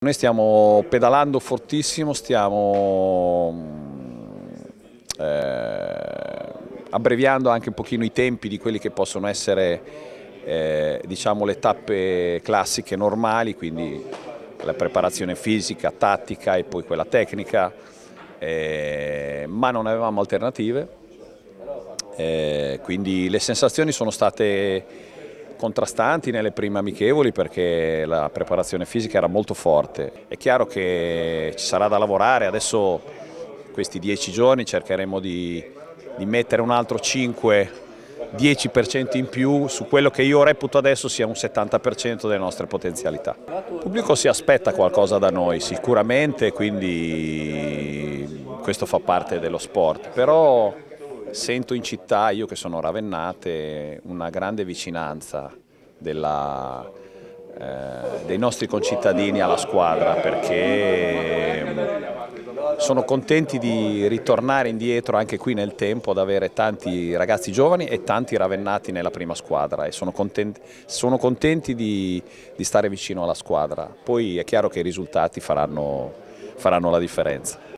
Noi stiamo pedalando fortissimo, stiamo abbreviando anche un pochino i tempi di quelli che possono essere diciamo, le tappe classiche normali, quindi la preparazione fisica, tattica e poi quella tecnica, ma non avevamo alternative, quindi le sensazioni sono state contrastanti nelle prime amichevoli perché la preparazione fisica era molto forte. È chiaro che ci sarà da lavorare, adesso questi 10 giorni cercheremo di mettere un altro 5-10% in più su quello che io reputo adesso sia un 70% delle nostre potenzialità. Il pubblico si aspetta qualcosa da noi sicuramente, quindi questo fa parte dello sport, però sento in città, io che sono ravennate, una grande vicinanza dei nostri concittadini alla squadra, perché sono contenti di ritornare indietro anche qui nel tempo, ad avere tanti ragazzi giovani e tanti ravennati nella prima squadra, e sono contenti di stare vicino alla squadra. Poi è chiaro che i risultati faranno la differenza.